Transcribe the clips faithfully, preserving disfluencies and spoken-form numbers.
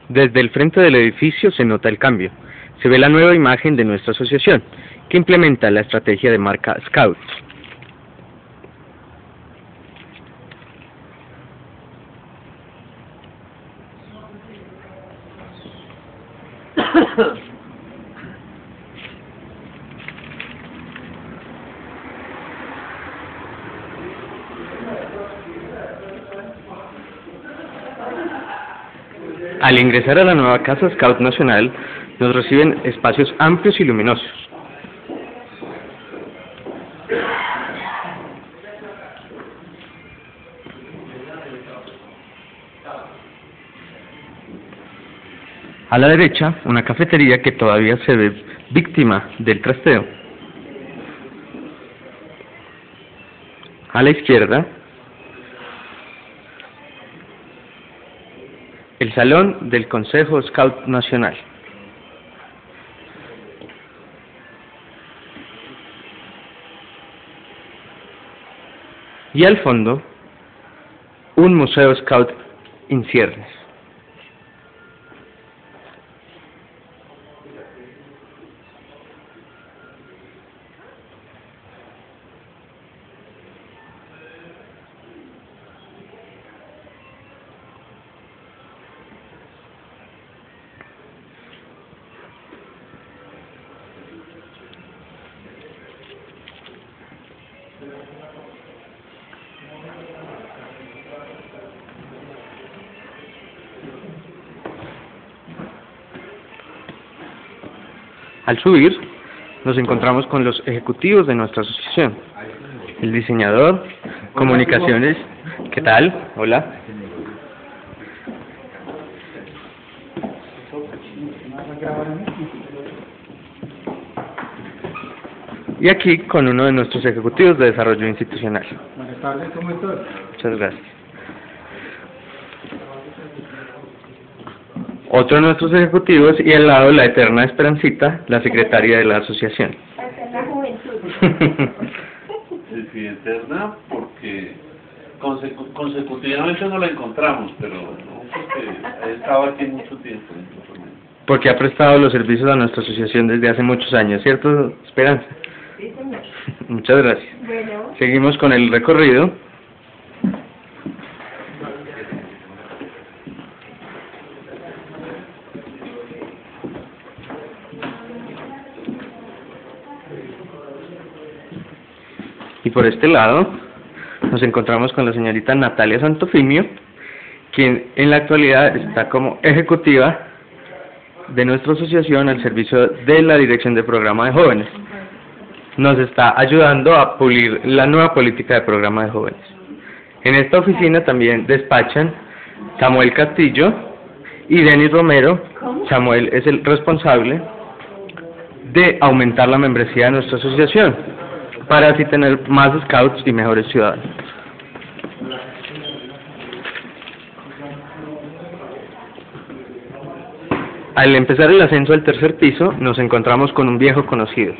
Desde el frente del edificio se nota el cambio. Se ve la nueva imagen de nuestra asociación, que implementa la estrategia de marca Scout. Al ingresar a la nueva Casa Scout Nacional, nos reciben espacios amplios y luminosos. A la derecha, una cafetería que todavía se ve víctima del trasteo. A la izquierda, el salón del Consejo Scout Nacional. Y al fondo, un museo Scout en ciernes. Al subir, nos encontramos con los ejecutivos de nuestra asociación. El diseñador, comunicaciones, ¿qué tal? Hola. Y aquí con uno de nuestros ejecutivos de desarrollo institucional. Buenas tardes, ¿cómo estás? Muchas gracias. Otro de nuestros ejecutivos y al lado la eterna Esperancita, la secretaria de la asociación. La eterna juventud. Sí, eterna porque consecu consecutivamente no la encontramos, pero no porque estaba aquí mucho tiempo. Porque ha prestado los servicios a nuestra asociación desde hace muchos años, ¿cierto, Esperanza? Sí, señor. Muchas gracias. Bueno. Seguimos con el recorrido. Y por este lado nos encontramos con la señorita Natalia Santofimio, quien en la actualidad está como ejecutiva de nuestra asociación al servicio de la Dirección de Programa de Jóvenes. Nos está ayudando a pulir la nueva política de programa de jóvenes. En esta oficina también despachan Samuel Castillo y Denis Romero. Samuel es el responsable de aumentar la membresía de nuestra asociación, para así tener más scouts y mejores ciudadanos. Al empezar el ascenso al tercer piso, nos encontramos con un viejo conocido.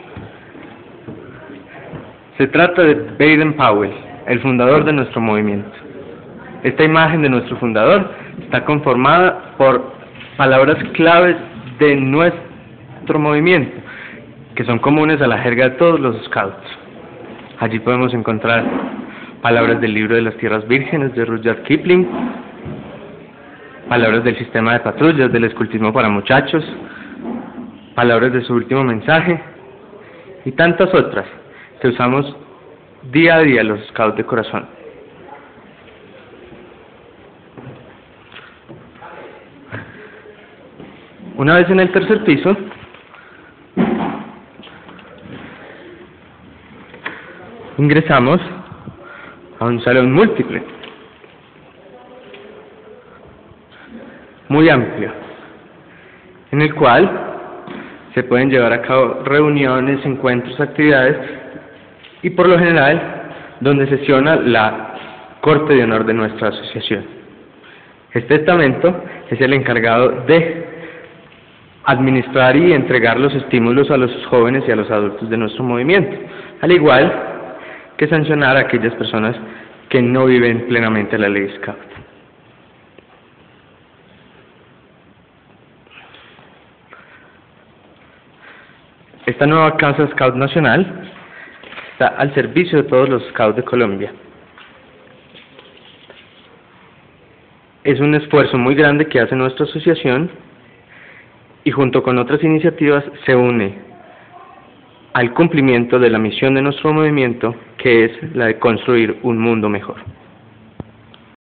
Se trata de Baden Powell, el fundador de nuestro movimiento. Esta imagen de nuestro fundador está conformada por palabras claves de nuestro movimiento, que son comunes a la jerga de todos los scouts. Allí podemos encontrar palabras del libro de las tierras vírgenes de Rudyard Kipling, palabras del sistema de patrullas del escultismo para muchachos, palabras de su último mensaje y tantas otras que usamos día a día los scouts de corazón. Una vez en el tercer piso, ingresamos a un salón múltiple, muy amplio, en el cual se pueden llevar a cabo reuniones, encuentros, actividades, y por lo general, donde sesiona la Corte de Honor de nuestra asociación. Este estamento es el encargado de administrar y entregar los estímulos a los jóvenes y a los adultos de nuestro movimiento, al igual que sancionar a aquellas personas que no viven plenamente la ley Scout. Esta nueva Casa Scout Nacional está al servicio de todos los Scouts de Colombia. Es un esfuerzo muy grande que hace nuestra asociación y junto con otras iniciativas se une al cumplimiento de la misión de nuestro movimiento, que es la de construir un mundo mejor.